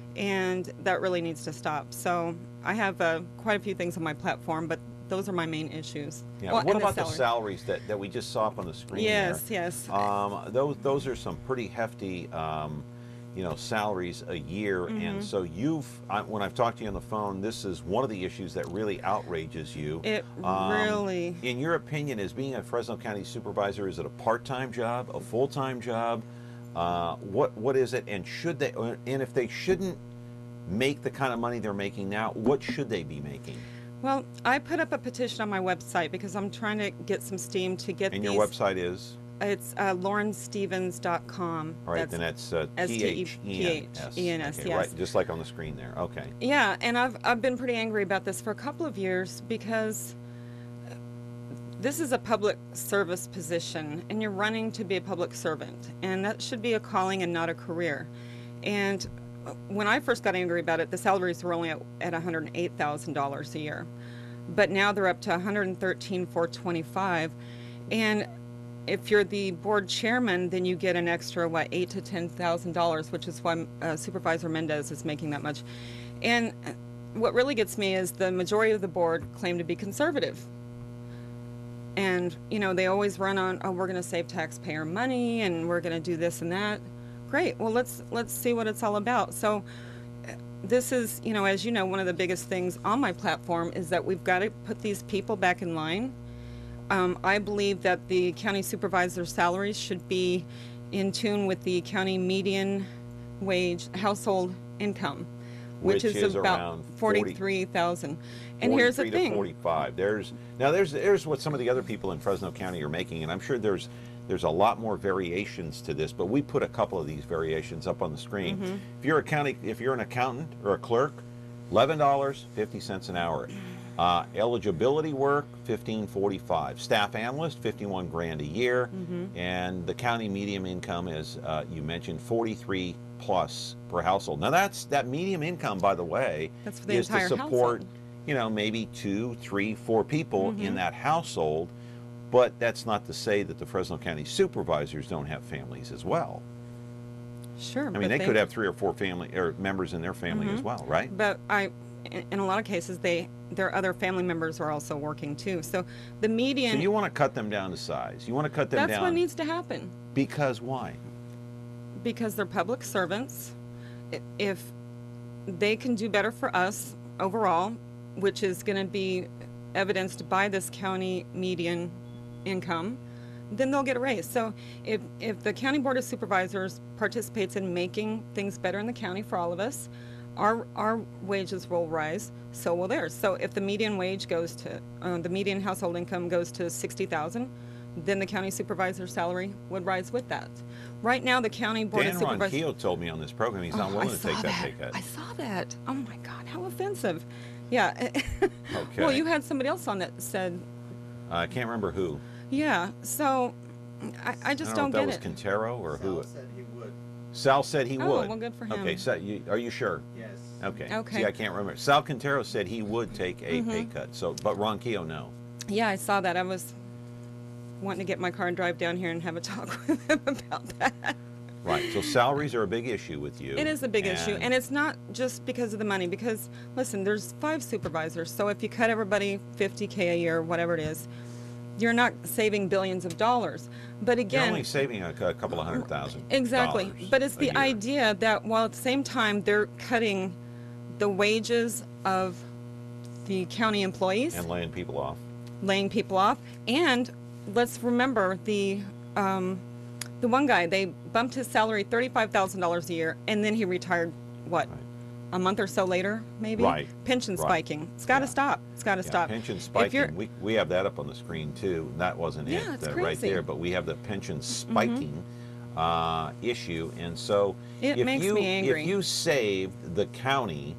And that really needs to stop. So I have uh, quite a few things on my platform, but those are my main issues. Yeah. Well, what and about the, the salaries that, that we just saw up on the screen? Yes, there? yes. Um, those those are some pretty hefty, um, you know, salaries a year. Mm-hmm. And so you've, I, when I've talked to you on the phone, this is one of the issues that really outrages you. It um, really. In your opinion, is being a Fresno County Supervisor, is it a part-time job, a full-time job? Uh, what what is it? And should they? And if they shouldn't make the kind of money they're making now, what should they be making? Well, I put up a petition on my website because I'm trying to get some steam to get And these. your website is? It's uh, lauren stevens dot com. All right, then that's uh, T H E N S. E N S, Okay, yes. right, just like on the screen there. Okay. Yeah, and I've I've been pretty angry about this for a couple of years because this is a public service position, and you're running to be a public servant, and that should be a calling and not a career. And when I first got angry about it, the salaries were only at, at one hundred eight thousand dollars a year, but now they're up to one hundred thirteen thousand four hundred twenty-five dollars, and if you're the board chairman, then you get an extra, what, eight to ten thousand dollars, which is why uh, Supervisor Mendez is making that much. And what really gets me is the majority of the board claim to be conservative. And, you know, they always run on, oh, we're going to save taxpayer money and we're going to do this and that. Great. Well, let's let's see what it's all about. So this is, you know, as you know, one of the biggest things on my platform is that we've got to put these people back in line. Um, I believe that the county supervisor's salaries should be in tune with the county median wage household income, which, Which is, is about around forty-three thousand. And here's the forty-three to thing. forty-five. There's now there's there's what some of the other people in Fresno County are making, and I'm sure there's there's a lot more variations to this, but we put a couple of these variations up on the screen. Mhm. If you're a county, if you're an accountant or a clerk, eleven dollars and fifty cents an hour. Uh, eligibility work, fifteen forty-five. Staff analyst, fifty-one grand a year, Mhm. and the county medium income is, uh, you mentioned, forty-three plus per household. Now that's that medium income, by the way, That's for the is to entire support, household. you know, maybe two, three, four people in Mhm. that household. But that's not to say that the Fresno County supervisors don't have families as well. Sure. I mean, but they could have three or four family or members in their family as Mhm. well, right? But I, in in a lot of cases, they their other family members are also working too. So the median. So you want to cut them down to size. You want to cut them that's down. what needs to happen Because why? because they're public servants. I- If they can do better for us overall, which is going to be evidenced by this county median income, then they'll get a raise. So if, if the County Board of Supervisors participates in making things better in the county for all of us, our, our wages will rise, so will theirs. So if the median wage goes to, uh, the median household income goes to sixty thousand, then the county supervisor's salary would rise with that. Right now, the County Board Dan of Supervisors... Ronquillo told me on this program he's not Oh, willing I to take saw that pay cut. I saw that. Oh my God, how offensive. Yeah. Okay. Well, you had somebody else on that said, Uh, I can't remember who. yeah, so I, I just I don't, don't know get if that it. was Quintero or who. Sal said he would. Sal said he Oh, would. well, good for him. Okay, so you, are you sure? Yes. Okay. Okay. See, I can't remember. Sal Quintero said he would take a pay Mhm. cut. So, but Ronquillo, no. Yeah, I saw that. I was wanting to get my car and drive down here and have a talk with him about that. Right. So salaries are a big issue with you. It is a big issue, and it's not just because of the money. Because listen, there's five supervisors, so if you cut everybody fifty K a year, whatever it is, you're not saving billions of dollars. But you're again, only saving a, a couple of hundred thousand. exactly. dollars But it's a the year. idea that while at the same time they're cutting the wages of the county employees, And laying people off. laying people off, and let's remember the um, the one guy, they bumped his salary thirty-five thousand dollars a year, and then he retired, what, a month or so later, maybe? Right. Pension Right. spiking. It's got to stop. It's got to Yeah, stop. pension If you're- spiking. We, we have that up on the screen too. That wasn't Yeah, it it's uh, right crazy. there, but we have the pension spiking uh, issue. And so It if makes you, me angry. If you saved the county,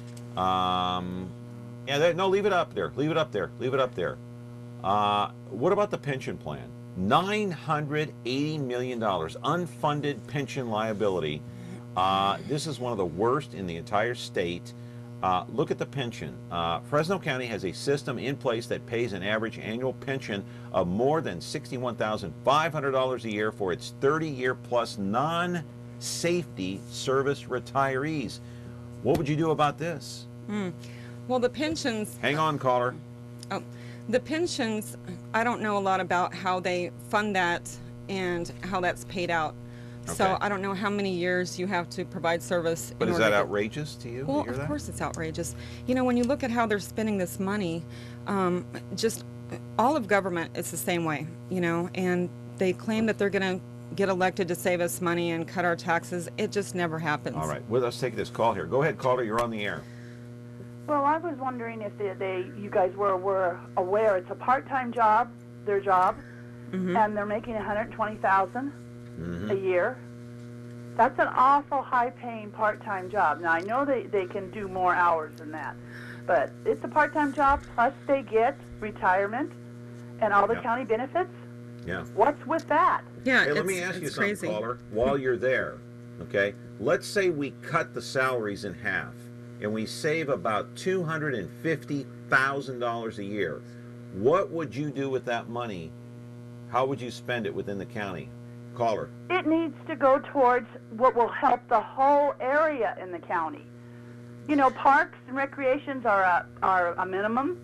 um, yeah, that, no, leave it up there. Leave it up there. Leave it up there. Uh, what about the pension plan? nine hundred eighty million dollars unfunded pension liability. Uh, this is one of the worst in the entire state. Uh, look at the pension. Uh, Fresno County has a system in place that pays an average annual pension of more than sixty-one thousand five hundred dollars a year for its thirty-year plus non-safety service retirees. What would you do about this? Hmm. Well, the pensions. Hang on, caller. Oh, the pensions, I don't know a lot about how they fund that and how that's paid out. So Okay. I don't know how many years you have to provide service. But in is order that to- outrageous to you? to Well, hear of that? course it's outrageous. You know, when you look at how they're spending this money, um, just all of government is the same way, you know, and they claim that they're going to get elected to save us money and cut our taxes. It just never happens. All right, well, let's take this call here. Go ahead, caller. You're on the air. Well, I was wondering if they, they you guys were, were aware it's a part-time job, their job, Mm-hmm. and they're making one hundred twenty thousand Mhm. a year. That's an awful high-paying part-time job. Now, I know they, they can do more hours than that, but it's a part-time job, plus they get retirement and all the Yeah. county benefits. Yeah. What's with that? Yeah, Hey, let it's, me ask it's you something, crazy. caller. While you're there, okay? Let's say we cut the salaries in half, and we save about two hundred fifty thousand dollars a year. What would you do with that money? How would you spend it within the county? Caller. It needs to go towards what will help the whole area in the county. You know, parks and recreations are a, are a minimum.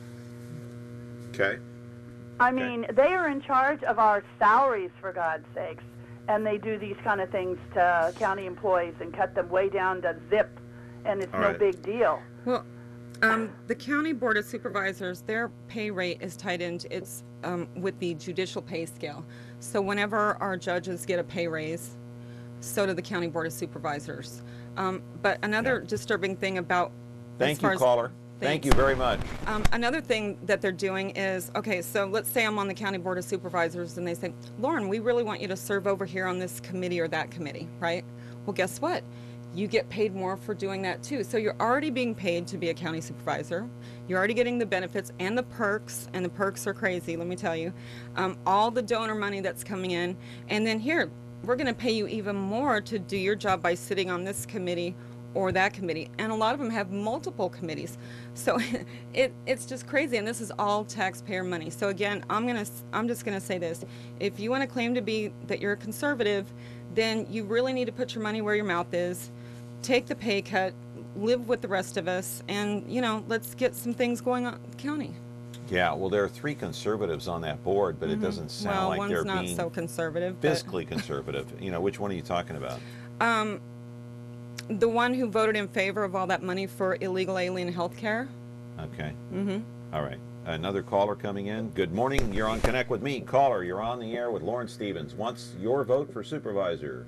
Okay. I mean, they are in charge of our salaries, for God's sakes, and they do these kind of things to county employees and cut them way down to zip, and it's All no right. big deal. Well, um, the county board of supervisors, their pay rate is tied into it's um, with the judicial pay scale. So whenever our judges get a pay raise, so do the county board of supervisors. Um, but another disturbing thing about as Thank far you, as- caller. Thank Thanks. you very much. Um, another thing that they're doing is, okay, so let's say I'm on the county board of supervisors and they say, Lauren, we really want you to serve over here on this committee or that committee, right? Well, guess what? You get paid more for doing that too. So you're already being paid to be a county supervisor. You're already getting the benefits and the perks, and the perks are crazy, let me tell you. Um, all the donor money that's coming in. And then here, we're gonna pay you even more to do your job by sitting on this committee or that committee, and a lot of them have multiple committees. So it, it's just crazy, and this is all taxpayer money. So again, I'm gonna, I'm just gonna say this: if you want to claim to be that you're a conservative, then you really need to put your money where your mouth is, take the pay cut, live with the rest of us, and you know, let's get some things going on in the county. Yeah, well, there are three conservatives on that board, but it Mhm. doesn't sound well, like one's they're not being so conservative. but- fiscally conservative. You know, which one are you talking about? Um, the one who voted in favor of all that money for illegal alien health care. Okay. Mm-hmm. All right. Another caller coming in. Good morning. You're on Connect with Me. Caller, you're on the air with Lauren Stevens. Wants your vote for supervisor.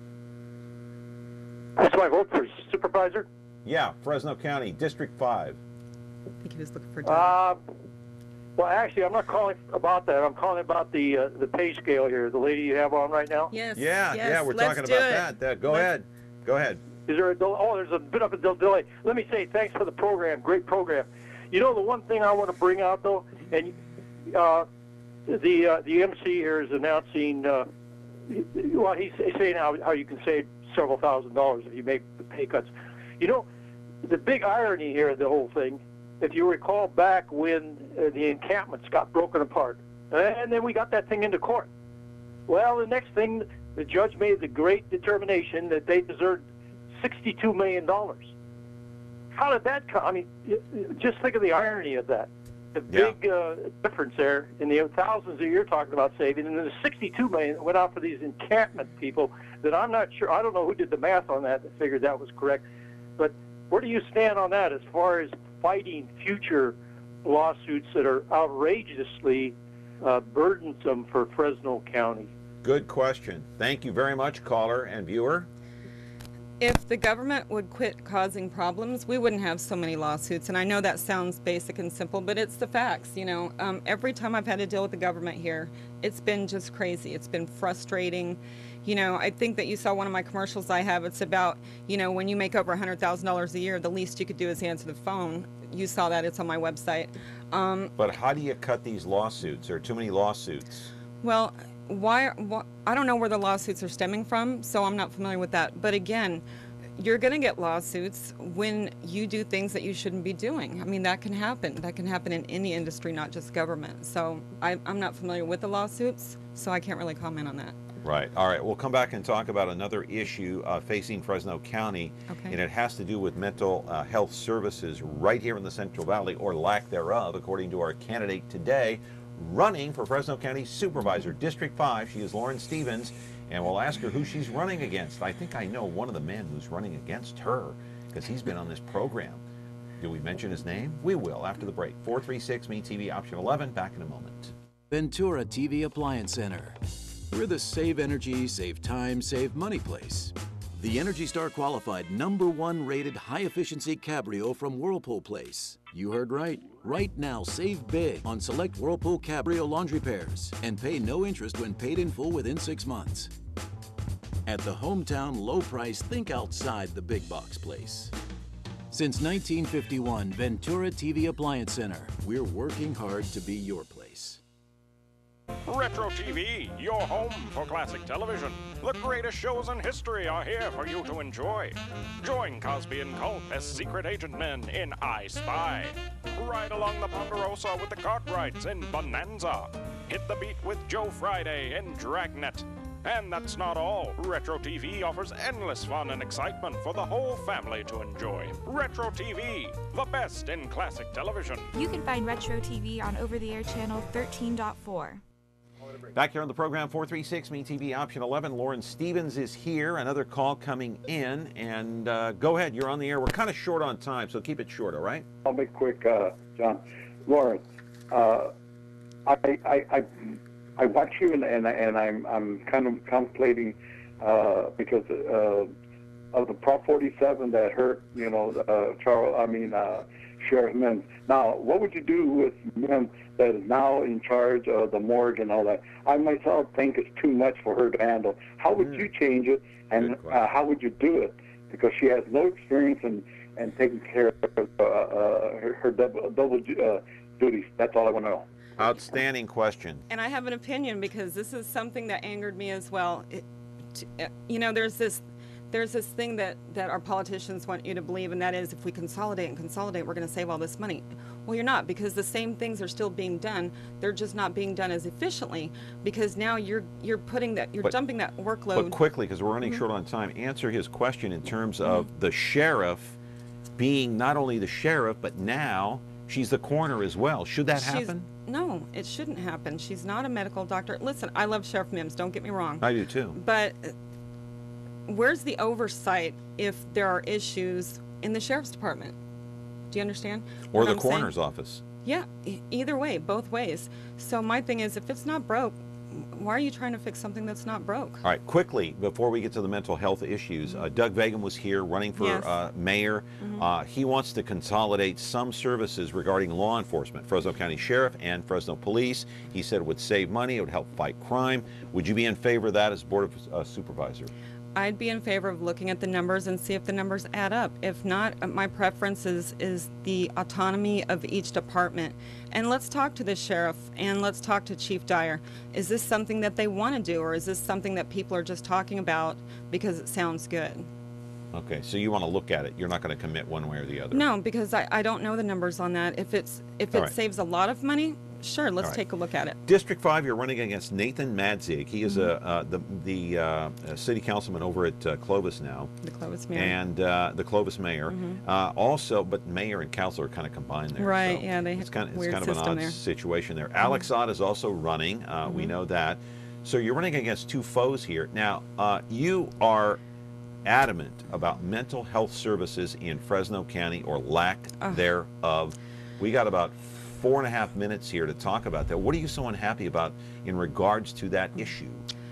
That's my vote for supervisor? Yeah, Fresno County, District five. I think he was looking for. Uh, well, actually, I'm not calling about that. I'm calling about the uh, the pay scale here. The lady you have on right now? Yes. Yeah, yes, yeah, we're let's talking do about it. that. that. Go Let's- ahead. Go ahead. Is there a del- oh? There's a bit of a del- delay. Let me say thanks for the program. Great program. You know the one thing I want to bring out though, and uh, the uh, the M C here is announcing. Uh, well, he's saying how how you can save several thousand dollars if you make the pay cuts. You know, the big irony here of the whole thing, if you recall back when uh, the encampments got broken apart, and then we got that thing into court. Well, the next thing, the judge made the great determination that they deserved sixty-two million dollars. How did that come? I mean, y- y- just think of the irony of that. The Yeah. big uh, difference there in the thousands that you're talking about saving, and then the sixty-two million that went out for these encampment people that I'm not sure, I don't know who did the math on that that figured that was correct. But where do you stand on that as far as fighting future lawsuits that are outrageously uh, burdensome for Fresno County? Good question. Thank you very much, caller and viewer. If the government would quit causing problems, we wouldn't have so many lawsuits. And I know that sounds basic and simple, but it's the facts. You know, um, every time I've had to deal with the government here, it's been just crazy. It's been frustrating. You know, I think that you saw one of my commercials I have. It's about, you know, when you make over one hundred thousand dollars a year, the least you could do is answer the phone. You saw that. It's on my website. Um, But how do you cut these lawsuits? There are too many lawsuits. Well, why, why? I don't know where the lawsuits are stemming from, so I'm not familiar with that. But again, you're going to get lawsuits when you do things that you shouldn't be doing. I mean, that can happen. That can happen in any industry, not just government. So I, I'm not familiar with the lawsuits, so I can't really comment on that. Right. All right. We'll come back and talk about another issue uh, facing Fresno County, Okay. and it has to do with mental uh, health services right here in the Central Valley, or lack thereof, according to our candidate today, running for Fresno County Supervisor, District five. She is Lauren Stevens, and we'll ask her who she's running against. I think I know one of the men who's running against her, because he's been on this program. Do we mention his name? We will after the break. four three six M E T V, option eleven. Back in a moment. Ventura T V Appliance Center. We're the save energy, save time, save money place. The Energy Star qualified number one rated high efficiency Cabrio from Whirlpool Place. You heard right. Right now, save big on select Whirlpool Cabrio laundry pairs and pay no interest when paid in full within six months. At the hometown low price, think outside the big box place. Since nineteen fifty-one, Ventura T V Appliance Center. We're working hard to be your place. Retro T V, your home for classic television. The greatest shows in history are here for you to enjoy. Join Cosby and Culp as secret agent men in I Spy. Ride along the Ponderosa with the Cartwrights in Bonanza. Hit the beat with Joe Friday in Dragnet. And that's not all. Retro T V offers endless fun and excitement for the whole family to enjoy. Retro T V, the best in classic television. You can find Retro T V on over-the-air channel thirteen point four. Back here on the program, four three six, Me T V Option eleven. Lauren Stevens is here. Another call coming in. And uh, go ahead, you're on the air. We're kind of short on time, so keep it short, all right? I'll be quick, uh, John. Lauren, uh, I, I, I, I watch you, and, and, and I'm, I'm kind of contemplating uh, because uh, of the Prop forty-seven that hurt, you know, uh, Charles, I mean, uh, Sheriff Mims. Now, what would you do with Mims that is now in charge of the morgue and all that? I myself think it's too much for her to handle. How would mm. you change it, and uh, how would you do it? Because she has no experience in, in taking care of uh, uh, her, her double, double uh, duties. That's all I want to know. Outstanding question. And I have an opinion because this is something that angered me as well. It, uh, you know, there's this there's this thing that, that our politicians want you to believe, and that is if we consolidate and consolidate, we're going to save all this money. Well, you're not, because the same things are still being done. They're just not being done as efficiently, because now you're you're putting that, you're but, dumping that workload. But quickly, because we're running mm-hmm. short on time, answer his question in terms mm-hmm. of the sheriff being not only the sheriff, but now she's the coroner as well. Should that she's, happen? No, it shouldn't happen. She's not a medical doctor. Listen, I love Sheriff Mims, don't get me wrong. I do too. But where's the oversight if there are issues in the sheriff's department? Do you understand? Or the I'm coroner's saying? office. Yeah, e either way, both ways. So my thing is, if it's not broke, why are you trying to fix something that's not broke? All right, quickly, before we get to the mental health issues, uh, Doug Vagan was here running for Yes. uh, mayor. Mhm. Uh, he wants to consolidate some services regarding law enforcement, Fresno County Sheriff and Fresno Police. He said it would save money, it would help fight crime. Would you be in favor of that as Board of uh, Supervisor? I'd be in favor of looking at the numbers and see if the numbers add up. If not, uh, my preference is, is the autonomy of each department. And let's talk to the sheriff and let's talk to Chief Dyer. Is this something that they want to do, or is this something that people are just talking about because it sounds good? Okay, so you want to look at it. You're not going to commit one way or the other. No, because I, I don't know the numbers on that. If it's if All it right. saves a lot of money, sure, let's All right. take a look at it. District five, you're running against Nathan Madzig. He is Mm-hmm. a, uh, the, the uh, city councilman over at uh, Clovis now. The Clovis mayor. And uh, the Clovis mayor. Mhm. Uh, also, but mayor and council are kind of combined there. Right, so yeah, they it's have kind of, weird it's kind of an system odd there. situation there. Alex Ott is also running. Uh, We Mhm. know that. So you're running against two foes here. Now, uh, you are adamant about mental health services in Fresno County, or lack Ugh. thereof. We got about four and a half minutes here to talk about that. What are you so unhappy about in regards to that issue?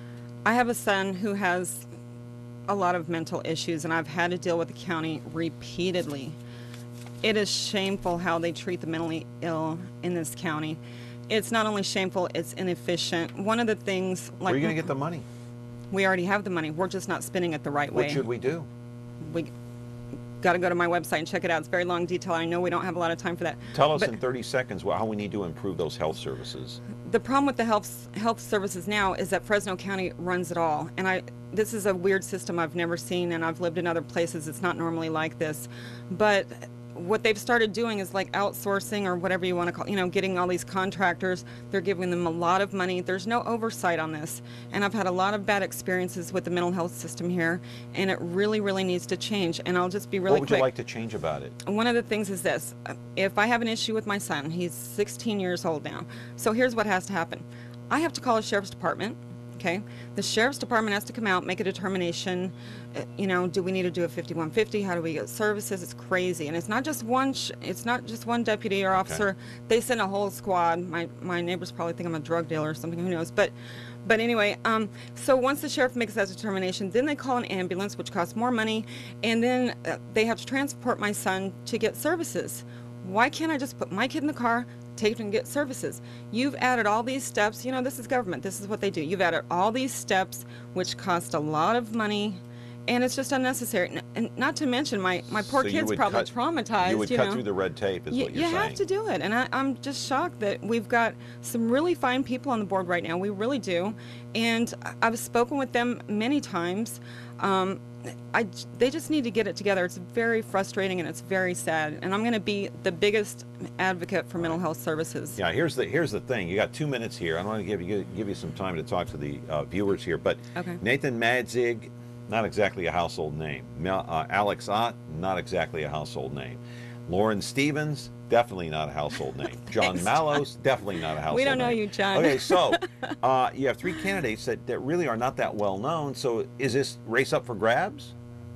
I have a son who has a lot of mental issues, and I've had to deal with the county repeatedly. It is shameful how they treat the mentally ill in this county. It's not only shameful, it's inefficient. One of the things, like, Where are you going to get the money? we already have the money. We're just not spending it the right way. What should we do? We got to go to my website and check it out. It's very long detail. I know we don't have a lot of time for that. Tell us But in thirty seconds how we need to improve those health services. the problem with the health health services now is that Fresno County runs it all, and I this is a weird system I've never seen, and I've lived in other places. It's not normally like this, but what they've started doing is like outsourcing, or whatever you want to call, you know, getting all these contractors. They're giving them a lot of money. There's no oversight on this, and I've had a lot of bad experiences with the mental health system here, and it really, really needs to change. And I'll just be really What would quick. you like to change about it? One of the things is this. If I have an issue with my son, he's sixteen years old now. So here's what has to happen. I have to call a sheriff's department. Okay, the sheriff's department has to come out, make a determination. Uh, you know, do we need to do a fifty-one fifty? How do we get services? It's crazy, and it's not just one. Sh it's not just one deputy or officer. Okay. They send a whole squad. My my neighbors probably think I'm a drug dealer or something. Who knows? But But anyway, um, so once the sheriff makes that determination, then they call an ambulance, which costs more money, and then uh, they have to transport my son to get services. Why can't I just put my kid in the car, take him and get services? You've added all these steps. You know, this is government. This is what they do. You've added all these steps, which cost a lot of money, and it's just unnecessary. And, and not to mention, my, my poor So you kid's would probably cut- traumatized. You would you cut know. through the red tape, is You, what you're you saying. have to do it, and I, I'm just shocked that we've got some really fine people on the board right now. We really do, and I- I've spoken with them many times. Um, I, j- they just need to get it together. It's very frustrating and it's very sad, and I'm going to be the biggest advocate for mental health services. Yeah, here's the here's the thing. You got two minutes here. I want to give you give you some time to talk to the uh, viewers here. But Okay. Nathan Madzig, not exactly a household name. Mel, uh, Alex Ott, not exactly a household name. Lauren Stevens, definitely not a household name. John Thanks, Mallows, definitely not a household name. We don't know you, John. Okay, so uh, you have three candidates that, that really are not that well known. So is this race up for grabs?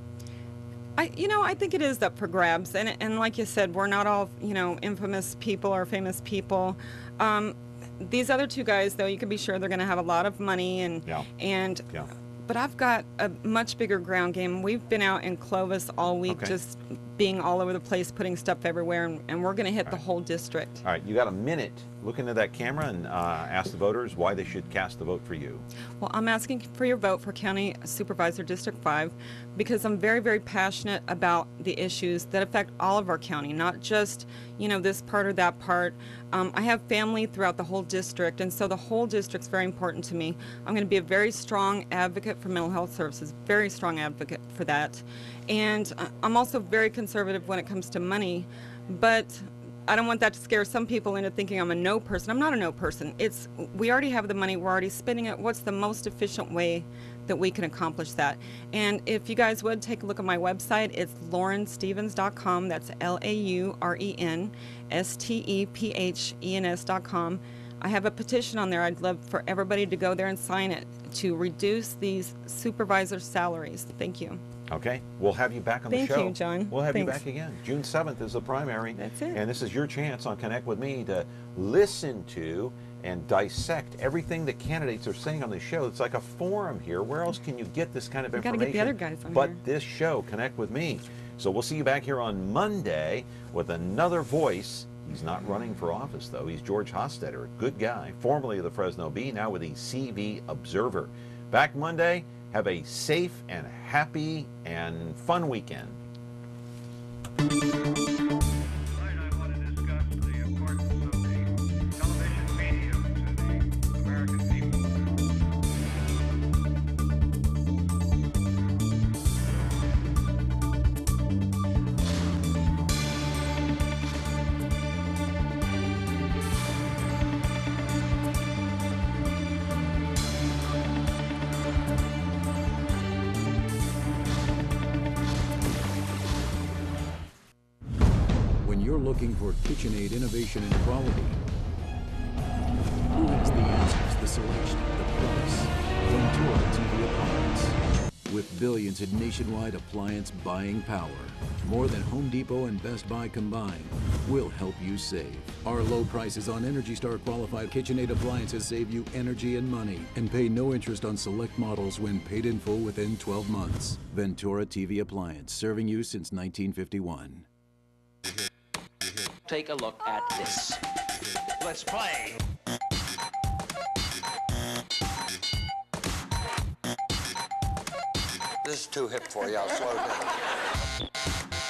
I, you know, I think it is up for grabs, and and like you said, we're not all, you know, infamous people or famous people. Um, these other two guys, though, you can be sure they're going to have a lot of money, and Yeah. and. Yeah. But I've got a much bigger ground game. We've been out in Clovis all week, Okay. just being all over the place, putting stuff everywhere, and, and we're going to hit the whole district. All right, you got a minute. Look into that camera and uh, ask the voters why they should cast the vote for you. Well, I'm asking for your vote for County Supervisor District five because I'm very, very passionate about the issues that affect all of our county, not just, you know, this part or that part. Um, I have family throughout the whole district, and so the whole district's very important to me. I'm going to be a very strong advocate for mental health services, very strong advocate for that. And uh, I'm also very conservative when it comes to money, but I don't want that to scare some people into thinking I'm a no person. I'm not a no person. It's we already have the money. We're already spending it. What's the most efficient way that we can accomplish that? And if you guys would take a look at my website, it's lauren stevens dot com. That's L A U R E N S T E P H E N S dot com. I have a petition on there. I'd love for everybody to go there and sign it to reduce these supervisor salaries. Thank you. Okay, we'll have you back on Thank the show. you, John. We'll have Thanks. you back again. June seventh is the primary. That's it. And this is your chance on Connect with Me to listen to and dissect everything that candidates are saying on the show. It's like a forum here. Where else can you get this kind of We gotta information? get the other guys on but here. this show, Connect with Me. So we'll see you back here on Monday with another voice. He's not running for office, though. He's George Hostetter, a good guy, formerly of the Fresno Bee, now with the C V Observer. Back Monday. Have a safe and happy and fun weekend. When you're looking for KitchenAid innovation and quality, who has the answers, the selection, the price? Ventura T V Appliance. With billions in nationwide appliance buying power, more than Home Depot and Best Buy combined, will help you save. Our low prices on Energy Star qualified KitchenAid appliances save you energy and money, and pay no interest on select models when paid in full within twelve months. Ventura T V Appliance, serving you since nineteen fifty-one. Take a look at this. Let's play. This is too hip for you. I'll slow down.